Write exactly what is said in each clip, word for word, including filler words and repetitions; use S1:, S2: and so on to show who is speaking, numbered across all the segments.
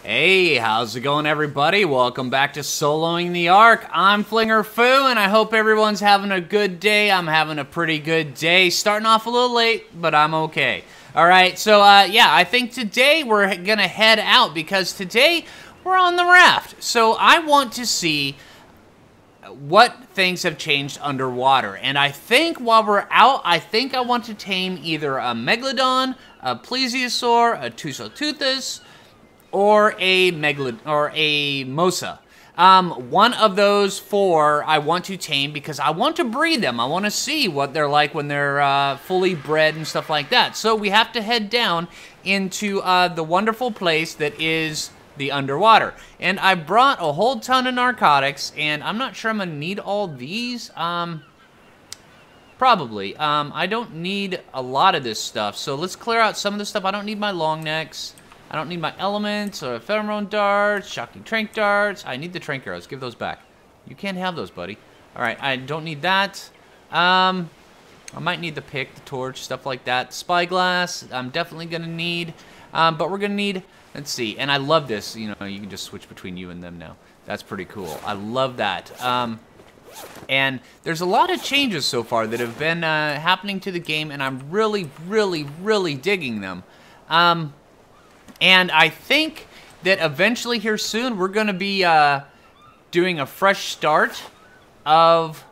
S1: Hey, how's it going, everybody? Welcome back to Soloing the Ark. I'm Flinger Foo, and I hope everyone's having a good day. I'm having a pretty good day. Starting off a little late, but I'm okay. All right, so uh, yeah, I think today we're gonna head out because today we're on the raft. So I want to see what things have changed underwater. And I think while we're out, I think I want to tame either a Megalodon, a Plesiosaur, a Tusoteuthis, or a Megalod or a Mosa. Um, one of those four I want to tame because I want to breed them. I want to see what they're like when they're uh, fully bred and stuff like that. So we have to head down into uh, the wonderful place that is the underwater. And I brought a whole ton of narcotics, and I'm not sure I'm gonna need all these. Um, probably. Um, I don't need a lot of this stuff, so let's clear out some of the stuff. I don't need my long necks. I don't need my elements or pheromone darts, shocking trank darts. I need the trank arrows. Give those back. You can't have those, buddy. All right, I don't need that. Um, I might need the pick, the torch, stuff like that. Spyglass, I'm definitely gonna need. Um, but we're gonna need, let's see, and I love this. You know, you can just switch between you and them now. That's pretty cool. I love that. Um, and there's a lot of changes so far that have been uh, happening to the game, and I'm really, really, really digging them. Um, And I think that eventually here soon, we're going to be uh, doing a fresh start of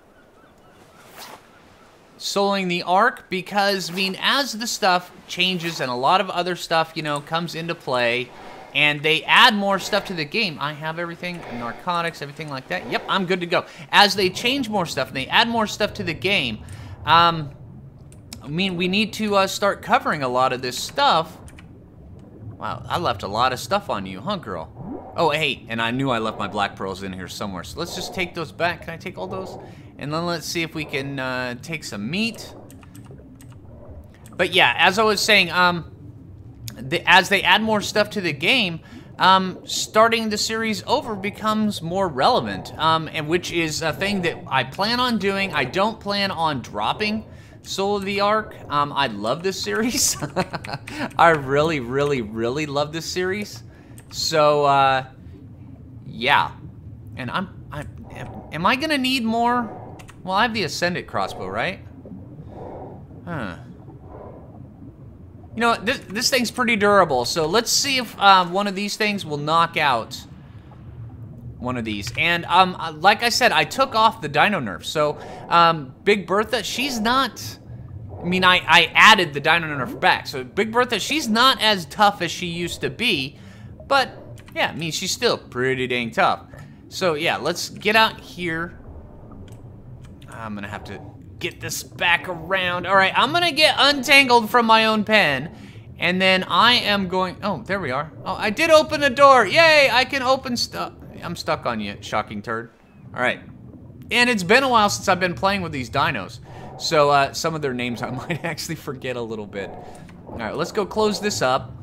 S1: Soloing the Ark because, I mean, as the stuff changes and a lot of other stuff, you know, comes into play and they add more stuff to the game. I have everything, narcotics, everything like that. Yep, I'm good to go. As they change more stuff and they add more stuff to the game, um, I mean, we need to uh, start covering a lot of this stuff. Wow, I left a lot of stuff on you, huh, girl? Oh, hey, and I knew I left my black pearls in here somewhere, so let's just take those back. Can I take all those? And then let's see if we can uh, take some meat. But yeah, as I was saying, um, the, as they add more stuff to the game, um, starting the series over becomes more relevant, um, and which is a thing that I plan on doing. I don't plan on dropping Soul of the Ark. Um, I love this series. I really, really, really love this series. So, uh, yeah. And I'm, I'm, am I gonna need more? Well, I have the Ascendant crossbow, right? Huh. You know, this, this thing's pretty durable. So let's see if uh, one of these things will knock out one of these. And um, like I said, I took off the dino nerf. So um, Big Bertha, she's not, I mean, I, I added the dino nerf back. So Big Bertha, she's not as tough as she used to be. But yeah, I mean, she's still pretty dang tough. So yeah, let's get out here. I'm gonna have to get this back around. All right, I'm gonna get untangled from my own pen. And then I am going, oh, there we are. Oh, I did open a door. Yay, I can open stuff. I'm stuck on you, shocking turd. All right. And it's been a while since I've been playing with these dinos. So uh, some of their names I might actually forget a little bit. All right, let's go close this up.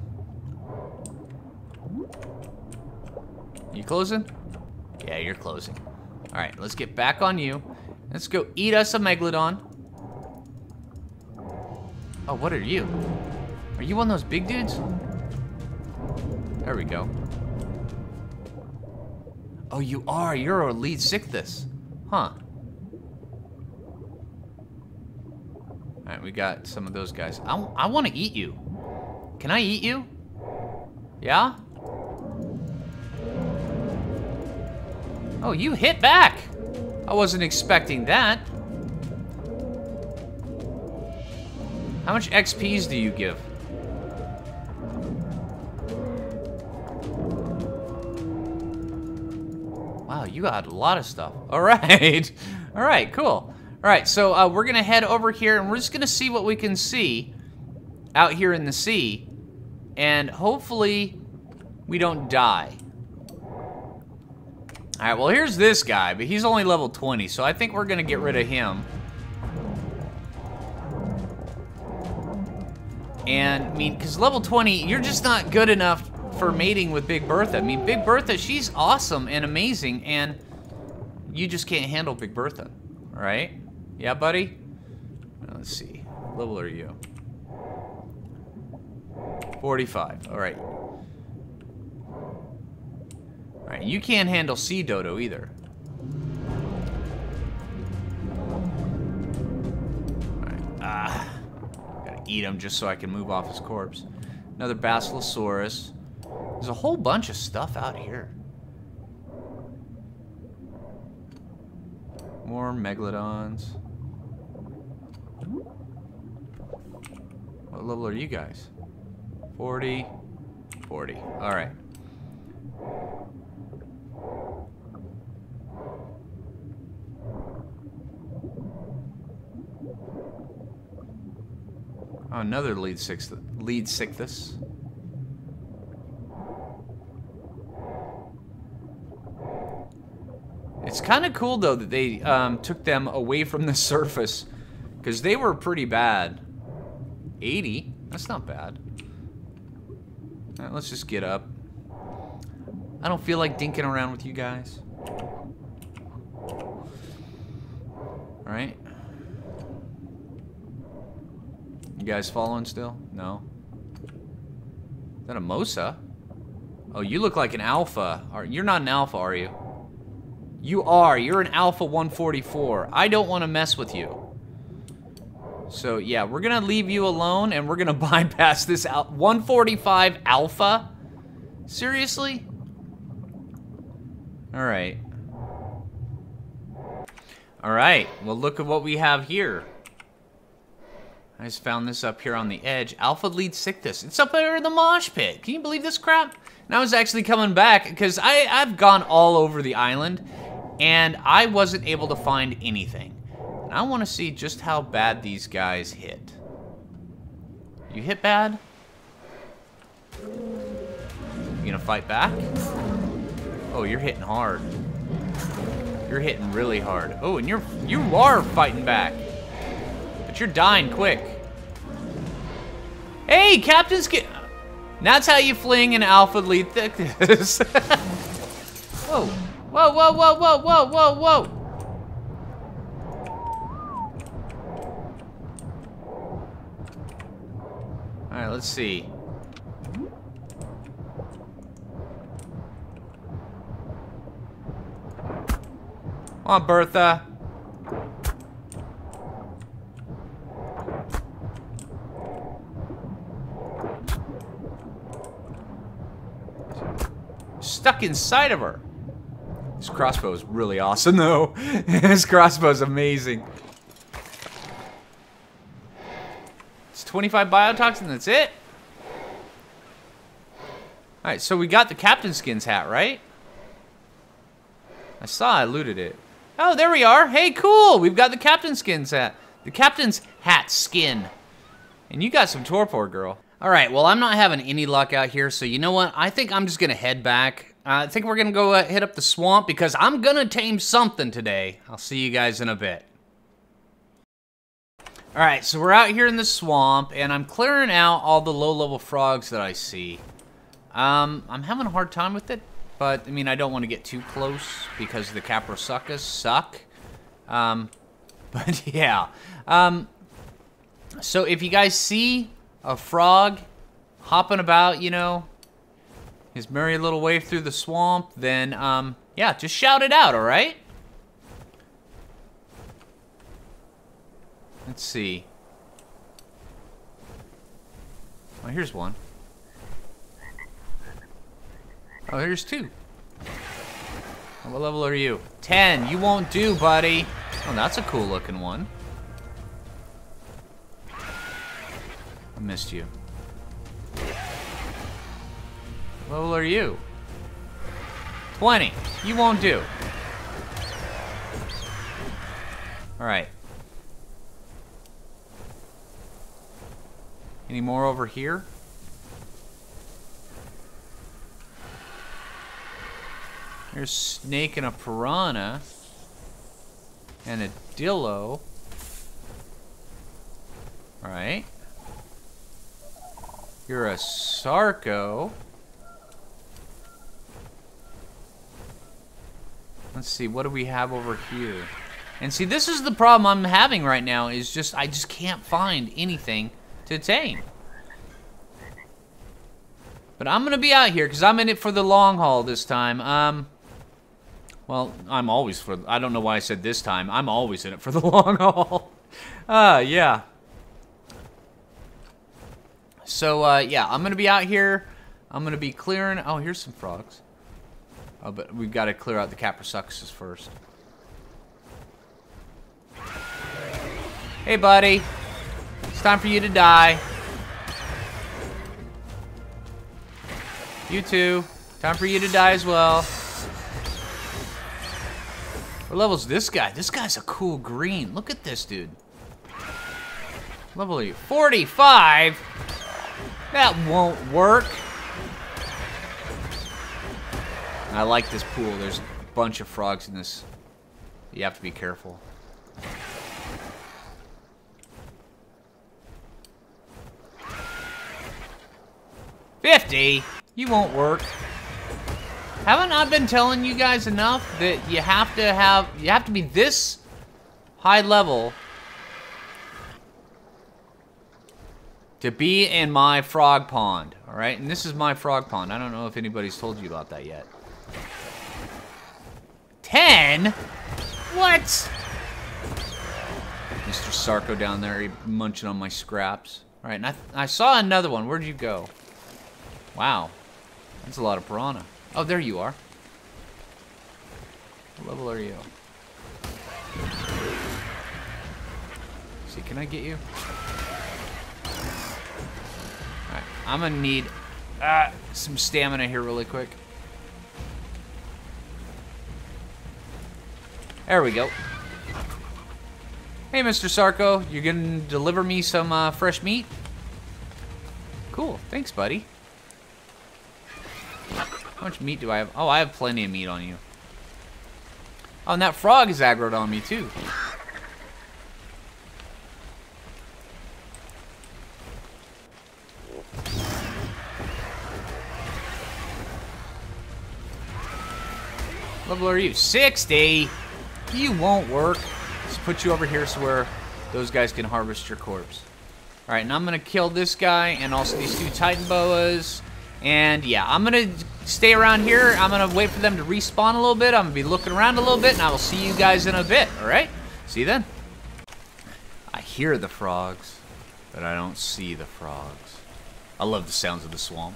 S1: You closing? Yeah, you're closing. All right, let's get back on you. Let's go eat us a Megalodon. Oh, what are you? Are you one of those big dudes? There we go. Oh, you are. You're a lead Sichthys. Huh. Alright, we got some of those guys. I, I want to eat you. Can I eat you? Yeah? Oh, you hit back. I wasn't expecting that. How much X Ps do you give? Wow, you got a lot of stuff. All right. All right, cool. All right, so uh, we're going to head over here, and we're just going to see what we can see out here in the sea. And hopefully we don't die. All right, well, here's this guy, but he's only level twenty, so I think we're going to get rid of him. And, I mean, because level twenty, you're just not good enough for mating with Big Bertha. I mean, Big Bertha, she's awesome and amazing, and you just can't handle Big Bertha, right? Yeah, buddy? Let's see. What level are you? forty-five. All right. Alright, you can't handle Sea Dodo either. Alright, ah. Gotta eat him just so I can move off his corpse. Another Basilosaurus. There's a whole bunch of stuff out here. More Megalodons. What level are you guys? forty. forty. Alright. Oh, another lead sixth, lead sixthus. It's kind of cool though that they um, took them away from the surface, because they were pretty bad. eighty, that's not bad. All right, let's just get up. I don't feel like dinking around with you guys. All right. You guys following still? No. Is that a Mosa? Oh, you look like an alpha. Are you're not an alpha, are you? You are. You're an alpha one forty-four. I don't want to mess with you. So, yeah, we're going to leave you alone, and we're going to bypass this al one forty-five alpha? Seriously? All right. All right. Well, look at what we have here. I just found this up here on the edge. Alpha lead Sictus. It's up there in the mosh pit. Can you believe this crap? And I was actually coming back because I I've gone all over the island, and I wasn't able to find anything. And I want to see just how bad these guys hit. You hit bad? You gonna fight back? Oh, you're hitting hard. You're hitting really hard. Oh, and you're you are fighting back. But you're dying quick. Hey, Captain Skin. That's how you fling an alpha lead thickness. Whoa. Whoa, whoa, whoa, whoa, whoa, whoa, whoa. Alright, let's see. Come on, Bertha. Stuck inside of her. This crossbow is really awesome, though. This crossbow is amazing. It's twenty-five biotoxin, that's it? Alright, so we got the Captain Skins hat, right? I saw I looted it. Oh, there we are. Hey, cool. We've got the Captain Skins hat. The Captain's hat skin. And you got some torpor, girl. All right, well, I'm not having any luck out here, so you know what? I think I'm just going to head back. Uh, I think we're going to go uh, hit up the swamp because I'm going to tame something today. I'll see you guys in a bit. All right, so we're out here in the swamp, and I'm clearing out all the low-level frogs that I see. Um, I'm having a hard time with it, but, I mean, I don't want to get too close because the Caprosuchus suck. Um, but, yeah. Um, so if you guys see a frog hopping about, you know, his merry little way through the swamp, then, um, yeah, just shout it out, all right? Let's see. Oh, here's one. Oh, here's two. What level are you? ten. You won't do, buddy. Oh, that's a cool looking one. I missed you. What level are you? twenty. You won't do. Alright. Any more over here? There's a snake and a piranha. And a dillo. Alright. You're a Sarco. Let's see, what do we have over here? And see, this is the problem I'm having right now, is just, I just can't find anything to tame. But I'm gonna be out here because I'm in it for the long haul this time. Um, well, I'm always for. I don't know why I said this time. I'm always in it for the long haul. Uh, yeah. So uh, yeah, I'm gonna be out here. I'm gonna be clearing. Oh, here's some frogs. Oh, but we've got to clear out the Caprosuchuses first. Hey, buddy. It's time for you to die. You too. Time for you to die as well. What level's this guy? This guy's a cool green. Look at this dude. What level are you? forty-five? That won't work. I like this pool. There's a bunch of frogs in this. You have to be careful. fifty? You won't work. Haven't I been telling you guys enough that you have to have, you have to be this high level to be in my frog pond, all right? And this is my frog pond. I don't know if anybody's told you about that yet. ten? What? Mister Sarko down there, he munching on my scraps. All right, and I, I saw another one. Where'd you go? Wow, that's a lot of piranha. Oh, there you are. What level are you? See, can I get you? Alright, I'm gonna need uh, some stamina here really quick. There we go. Hey, Mister Sarko, you're gonna deliver me some uh, fresh meat? Cool, thanks, buddy. How much meat do I have? Oh, I have plenty of meat on you. Oh, and that frog is aggroed on me, too. What level are you? sixty? You won't work. Let's put you over here so where those guys can harvest your corpse. Alright, and I'm going to kill this guy and also these two Titan Boas. And yeah, I'm gonna stay around here. I'm gonna wait for them to respawn a little bit. I'm gonna be looking around a little bit, and I will see you guys in a bit, all right? See you then. I hear the frogs, but I don't see the frogs. I love the sounds of the swamp.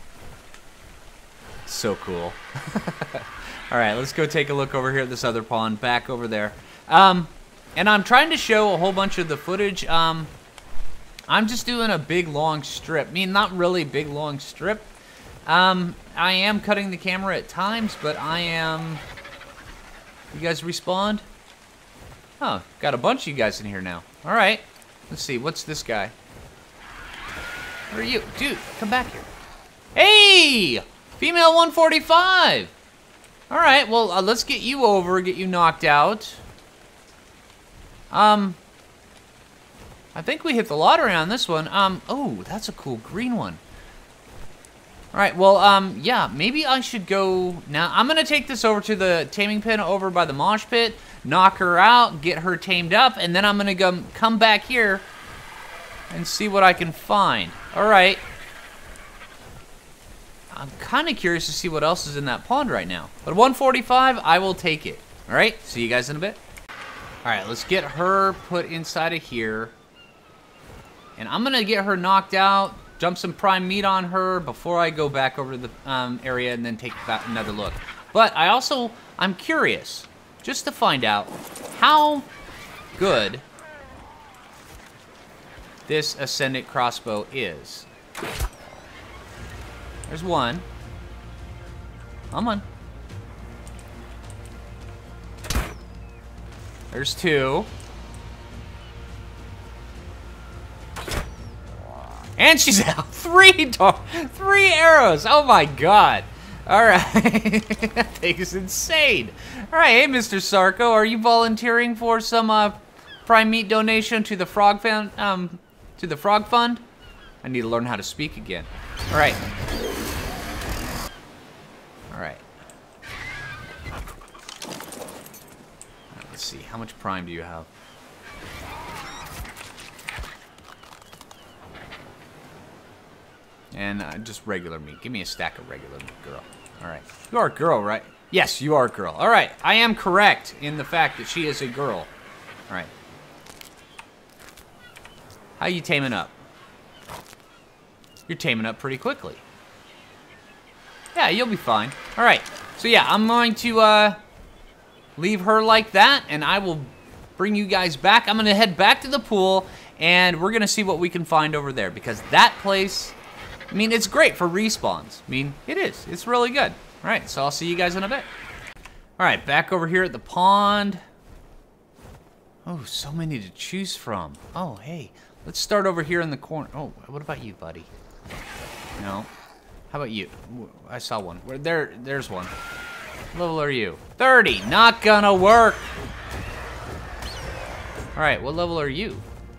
S1: So cool. All right, let's go take a look over here at this other pond, back over there. Um, and I'm trying to show a whole bunch of the footage. Um, I'm just doing a big, long strip. I mean, not really big, long strip. Um, I am cutting the camera at times, but I am... You guys respawned? Oh, got a bunch of you guys in here now. All right. Let's see. What's this guy? Where are you? Dude, come back here. Hey! Female one forty-five! All right, well, uh, let's get you over, get you knocked out. Um... I think we hit the lottery on this one. Um, oh, that's a cool green one. All right, well, um, yeah, maybe I should go now. I'm gonna take this over to the taming pen over by the mosh pit, knock her out, get her tamed up, and then I'm gonna go come back here and see what I can find. All right. I'm kind of curious to see what else is in that pond right now. But one forty-five, I will take it. All right, see you guys in a bit. All right, let's get her put inside of here. And I'm gonna get her knocked out. Dump some prime meat on her before I go back over to the um, area and then take back another look. But I also, I'm curious, just to find out how good this Ascendant crossbow is. There's one. Come on. There's two. And she's out. Three three arrows. Oh my god. All right. That thing is insane. All right, hey, Mister Sarko, are you volunteering for some uh, prime meat donation to the frog fund? Um, to the frog fund? I need to learn how to speak again. All right. All right. All right, let's see. How much prime do you have? And uh, just regular meat. Give me a stack of regular meat, girl. All right. You are a girl, right? Yes, you are a girl. All right. I am correct in the fact that she is a girl. All right. How you taming up? You're taming up pretty quickly. Yeah, you'll be fine. All right. So, yeah, I'm going to uh, leave her like that, and I will bring you guys back. I'm going to head back to the pool, and we're going to see what we can find over there, because that place, I mean, it's great for respawns. I mean, it is. It's really good. All right, so I'll see you guys in a bit. All right, back over here at the pond. Oh, so many to choose from. Oh, hey, let's start over here in the corner. Oh, what about you, buddy? No. How about you? I saw one. Where there? There's one. What level are you? thirty. Not gonna work. All right, what level are you?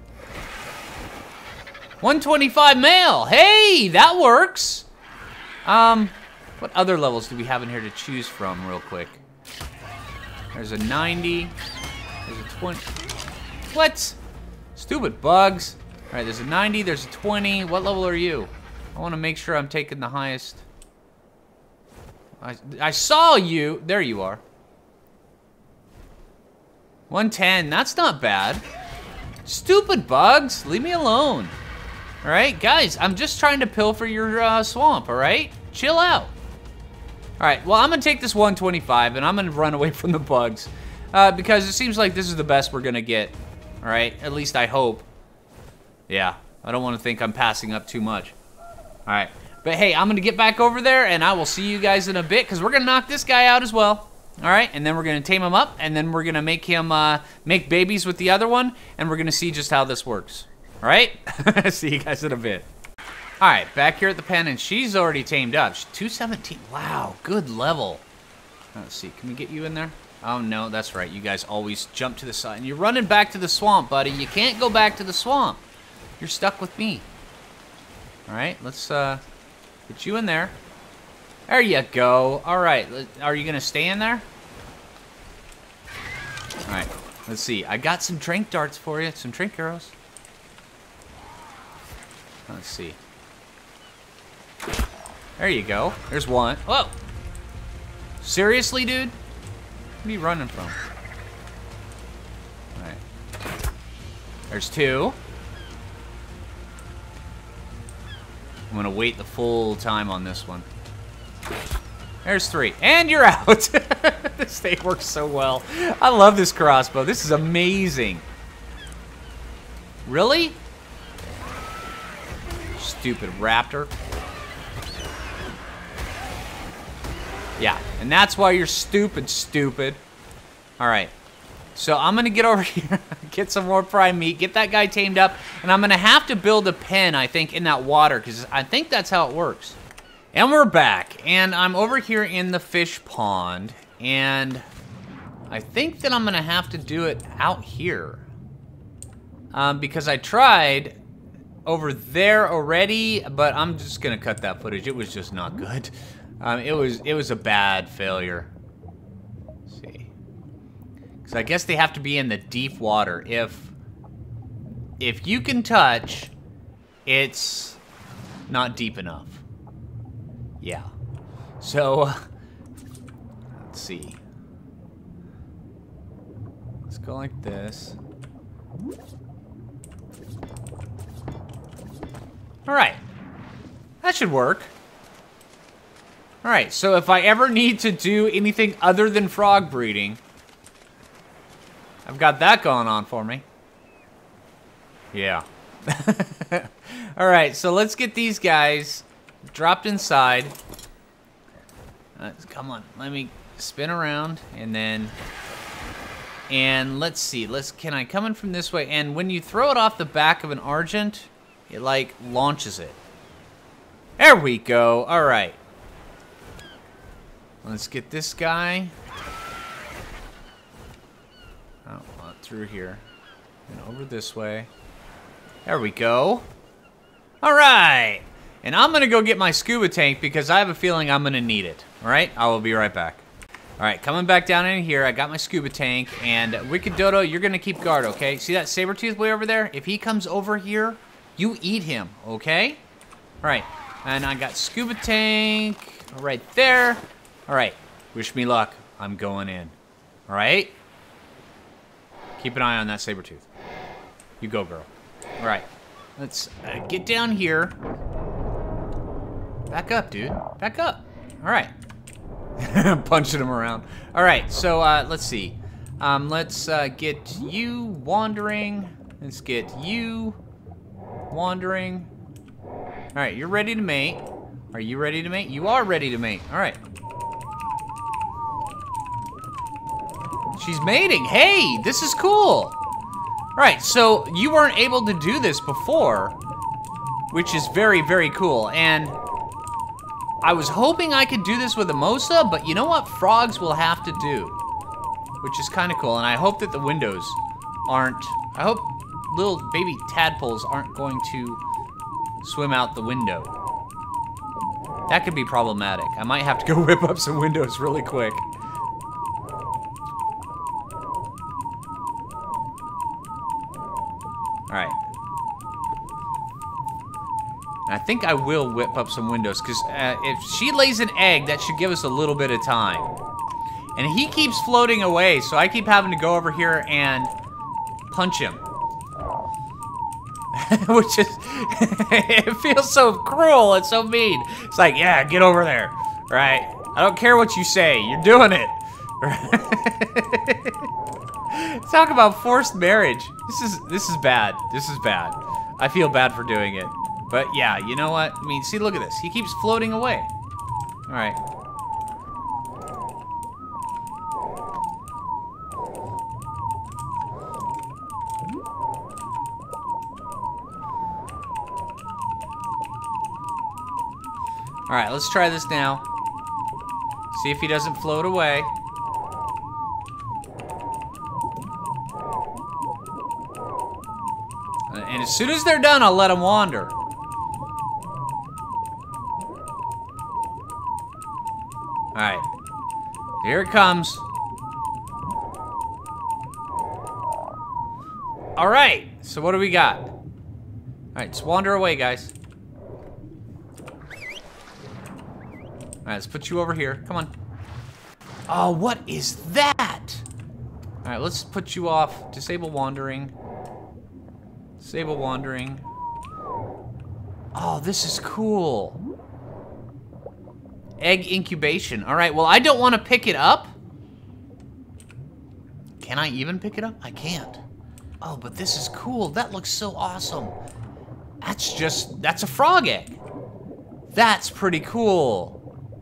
S1: one twenty-five male. Hey, that works. Um, what other levels do we have in here to choose from real quick? There's a ninety. There's a twenty. What? Stupid bugs. All right, there's a ninety. There's a twenty. What level are you? I want to make sure I'm taking the highest. I, I saw you. There you are. one ten. That's not bad. Stupid bugs. Leave me alone. All right, guys, I'm just trying to pilfer your uh, swamp, all right? Chill out. All right, well, I'm going to take this one twenty-five, and I'm going to run away from the bugs uh, because it seems like this is the best we're going to get, all right? At least I hope. Yeah, I don't want to think I'm passing up too much. All right, but hey, I'm going to get back over there, and I will see you guys in a bit because we're going to knock this guy out as well. All right, and then we're going to tame him up, and then we're going to make him uh, make babies with the other one, and we're going to see just how this works. All right, see you guys in a bit. All right, back here at the pen, and she's already tamed up. She's two seventeen, wow, good level. Let's see, can we get you in there? Oh no, that's right, you guys always jump to the side. And you're running back to the swamp, buddy. You can't go back to the swamp. You're stuck with me. All right, let's uh, get you in there. There you go. All right, are you gonna stay in there? All right, let's see. I got some drink darts for you, some drink arrows. Let's see. There you go. There's one. Whoa. Seriously, dude? What are you running from? All right. There's two. I'm gonna wait the full time on this one. There's three. And you're out. This thing works so well. I love this crossbow. This is amazing. Really? Stupid raptor. Yeah, and that's why you're stupid, stupid. All right, so I'm gonna get over here, get some more prime meat, get that guy tamed up, and I'm gonna have to build a pen, I think, in that water, because I think that's how it works. And we're back, and I'm over here in the fish pond, and I think that I'm gonna have to do it out here. Um, because I tried over there already, but I'm just gonna cut that footage. It was just not good. Um, it was it was a bad failure. Let's see, because I guess they have to be in the deep water. If if you can touch, it's not deep enough. Yeah. So let's see. Let's go like this. All right, that should work. All right, so if I ever need to do anything other than frog breeding, I've got that going on for me. Yeah. All right, so let's get these guys dropped inside. Let's, come on, let me spin around, and then, and let's see, let's, can I come in from this way? And when you throw it off the back of an Argent, it like launches it. There we go. All right. Let's get this guy. Oh, well, through here. And over this way. There we go. All right. And I'm going to go get my scuba tank because I have a feeling I'm going to need it. All right? I will be right back. All right, coming back down in here. I got my scuba tank. And Wicked Dodo, you're going to keep guard, okay? See that saber tooth way over there? If he comes over here, you eat him, okay? All right. And I got scuba tank right there. All right, wish me luck. I'm going in. All right? Keep an eye on that saber-tooth. You go, girl. All right, let's uh, get down here. Back up, dude. Back up. All right. Punching him around. All right, so uh, let's see. Um, let's uh, get you wandering. Let's get you wandering. All right, you're ready to mate. Are you ready to mate? You are ready to mate. All right. She's mating. Hey, this is cool. All right, so you weren't able to do this before, which is very, very cool. And I was hoping I could do this with a Mosa, but you know what? Frogs will have to do, which is kind of cool. And I hope that the windows aren't, I hope little baby tadpoles aren't going to swim out the window. That could be problematic. I might have to go whip up some windows really quick. All right. I think I will whip up some windows, because uh, if she lays an egg, that should give us a little bit of time. And he keeps floating away, so I keep having to go over here and punch him. Which is, it feels so cruel and so mean. It's like, yeah, get over there, right? I don't care what you say, you're doing it. Talk about forced marriage. This is, this is bad, this is bad. I feel bad for doing it. But yeah, you know what? I mean, see, look at this. He keeps floating away. All right. All right, let's try this now. See if he doesn't float away. And as soon as they're done, I'll let them wander. All right, here it comes. All right, so what do we got? All right, let's wander away, guys. All right, let's put you over here. Come on. Oh, what is that? All right, let's put you off. Disable wandering. Disable wandering. Oh, this is cool. Egg incubation. All right, well, I don't want to pick it up. Can I even pick it up? I can't. Oh, but this is cool. That looks so awesome. That's just, that's a frog egg. That's pretty cool.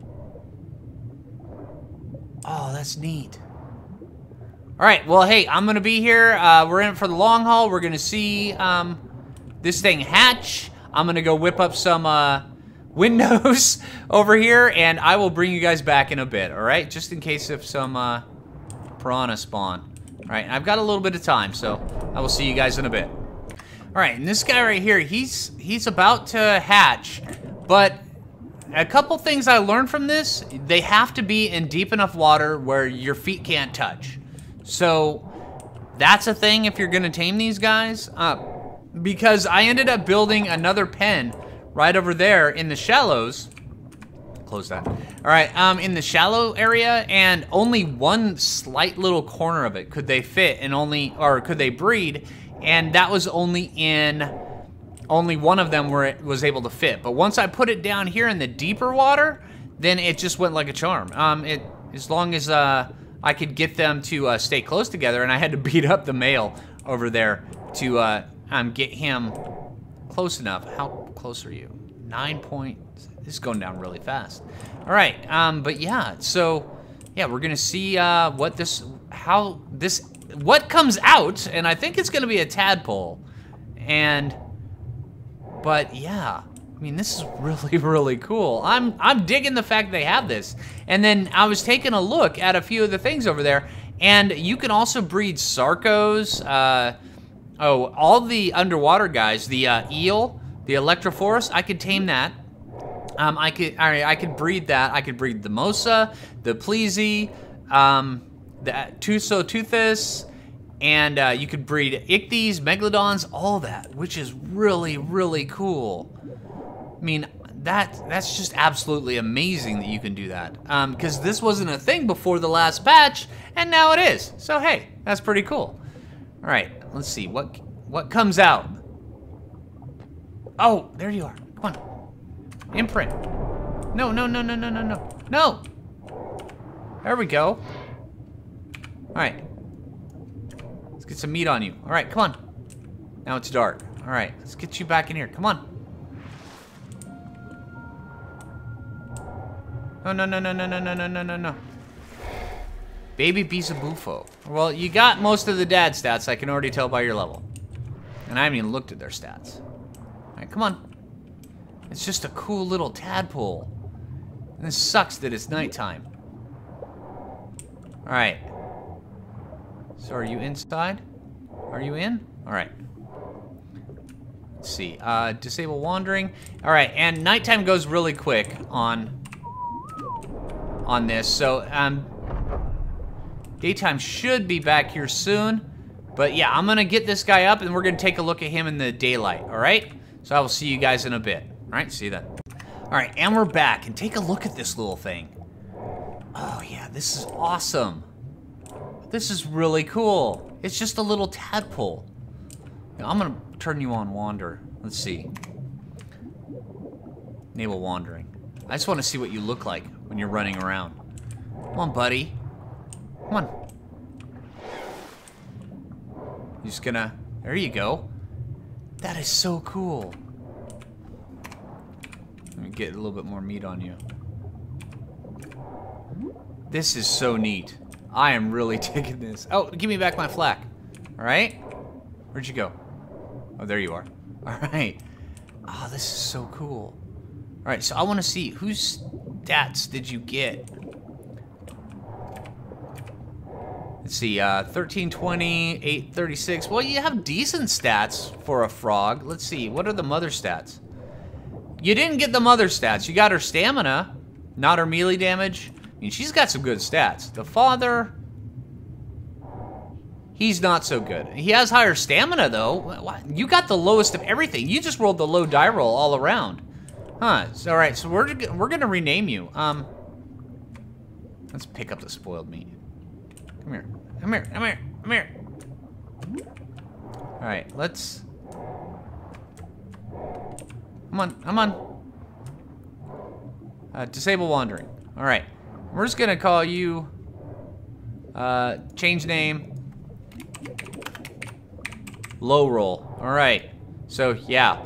S1: Oh, that's neat. All right, well, hey, I'm gonna be here. Uh, we're in it for the long haul. We're gonna see um, this thing hatch. I'm gonna go whip up some uh, windows over here, and I will bring you guys back in a bit, all right? Just in case if some uh, piranha spawn. All right, I've got a little bit of time, so I will see you guys in a bit. All right, and this guy right here, he's he's about to hatch, but a couple things I learned from this, they have to be in deep enough water where your feet can't touch. So that's a thing if you're gonna tame these guys. Uh, because I ended up building another pen right over there in the shallows. Close that. All right, um, in the shallow area, and only one slight little corner of it could they fit, and only, or could they breed, and that was only in, only one of them where it was able to fit. But once I put it down here in the deeper water, then it just went like a charm. Um, it, as long as uh, I could get them to uh, stay close together, and I had to beat up the male over there to uh, um, get him close enough. How close are you? Nine point, this is going down really fast. All right, um, but yeah, so yeah, we're gonna see uh, what this, how this, what comes out, and I think it's gonna be a tadpole. And, but yeah, I mean, this is really, really cool. I'm, I'm digging the fact they have this. And then I was taking a look at a few of the things over there, and you can also breed Sarcos, uh, oh, all the underwater guys, the uh, eel, the Electrophorus, I could tame that. Um, I could, I, I could breed that. I could breed the Mosa, the Pleasy, um, the Tusoteuthis, and uh, you could breed Ichthyes, Megalodons, all that, which is really, really cool. I mean, that that's just absolutely amazing that you can do that. Um, because this wasn't a thing before the last patch, and now it is. So hey, that's pretty cool. All right, let's see what what comes out. Oh, there you are. Come on, imprint. No, no, no, no, no, no, no, no. There we go. All right, let's get some meat on you. All right, come on. Now it's dark. All right, let's get you back in here. Come on. No, no, no, no, no, no, no, no, no, no, no. Baby Bisabufo. Well, you got most of the dad stats, I can already tell by your level. And I haven't even looked at their stats. All right, come on. It's just a cool little tadpole. And this sucks that it's nighttime. All right. So are you inside? Are you in? All right. Let's see. Uh, disable wandering. All right, and nighttime goes really quick on on this. So um, daytime should be back here soon. But yeah, I'm gonna get this guy up, and we're gonna take a look at him in the daylight. All right. So I will see you guys in a bit. All right. See you then. All right, and we're back, and take a look at this little thing. Oh yeah, this is awesome. This is really cool. It's just a little tadpole. Now, I'm gonna turn you on wander. Let's see. Enable wandering. I just want to see what you look like when you're running around. Come on, buddy. Come on. You're just gonna... There you go. That is so cool. Let me get a little bit more meat on you. This is so neat. I am really digging this. Oh, give me back my flak. All right? Where'd you go? Oh, there you are. All right. Oh, this is so cool. All right, so I want to see, whose stats did you get? Let's see, uh, thirteen twenty, eight thirty-six. Well, you have decent stats for a frog. Let's see, what are the mother stats? You didn't get the mother stats. You got her stamina, not her melee damage. I mean, she's got some good stats. The father, he's not so good. He has higher stamina, though. You got the lowest of everything. You just rolled the low die roll all around. Huh, so, all right, so we're, we're gonna rename you. Um, let's pick up the spoiled meat. Come here, come here, come here, come here. All right, let's, come on, come on. Uh, disable wandering. All right, we're just gonna call you, uh, change name, low roll. All right, so yeah.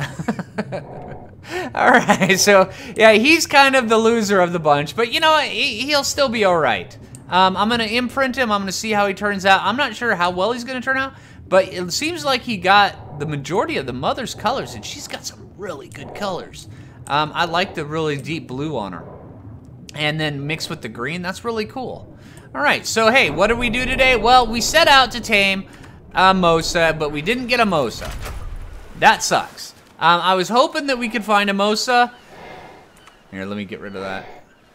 S1: All right, so yeah, he's kind of the loser of the bunch, but you know what? He, he'll still be all right. Um, I'm gonna imprint him. I'm gonna see how he turns out. I'm not sure how well he's gonna turn out, but it seems like he got the majority of the mother's colors, and she's got some really good colors. Um, I like the really deep blue on her, and then mixed with the green. That's really cool. All right, so hey, what did we do today? Well, we set out to tame a Mosa, but we didn't get a Mosa. That sucks. Um, I was hoping that we could find a Mosa. Here, let me get rid of that.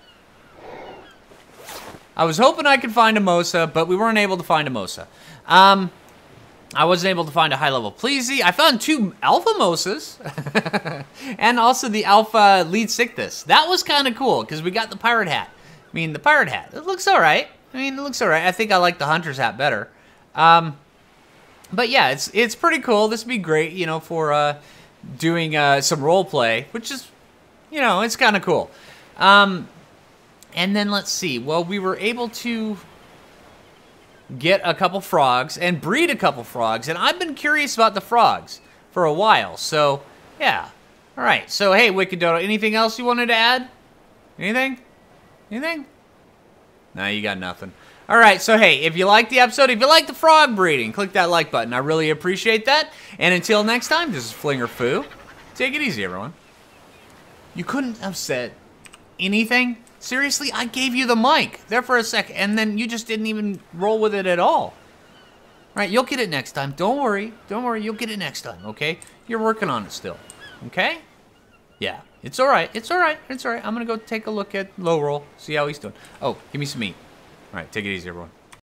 S1: I was hoping I could find a Mosa, but we weren't able to find a Mosa. Um, I wasn't able to find a high-level Pleasy. I found two Alpha Mosas. And also the Alpha Lead Sickness. That was kind of cool, because we got the pirate hat. I mean, the pirate hat. It looks all right. I mean, it looks all right. I think I like the hunter's hat better. Um, but yeah, it's it's pretty cool. This would be great, you know, for... Uh, doing uh, some role play, which is, you know, it's kind of cool. Um, and then let's see. Well, we were able to get a couple frogs and breed a couple frogs, and I've been curious about the frogs for a while. So, yeah. All right. So, hey, Wicked Dodo, anything else you wanted to add? Anything? Anything? No, you got nothing. All right, so hey, if you liked the episode, if you like the frog breeding, click that like button. I really appreciate that. And until next time, this is Flinger Foo. Take it easy, everyone. You couldn't have said anything? Seriously, I gave you the mic there for a sec, and then you just didn't even roll with it at all. All right, you'll get it next time. Don't worry. Don't worry, you'll get it next time, okay? You're working on it still, okay? Yeah, it's all right. It's all right. It's all right. I'm going to go take a look at Low Roll, see how he's doing. Oh, give me some meat. All right, take it easy, everyone.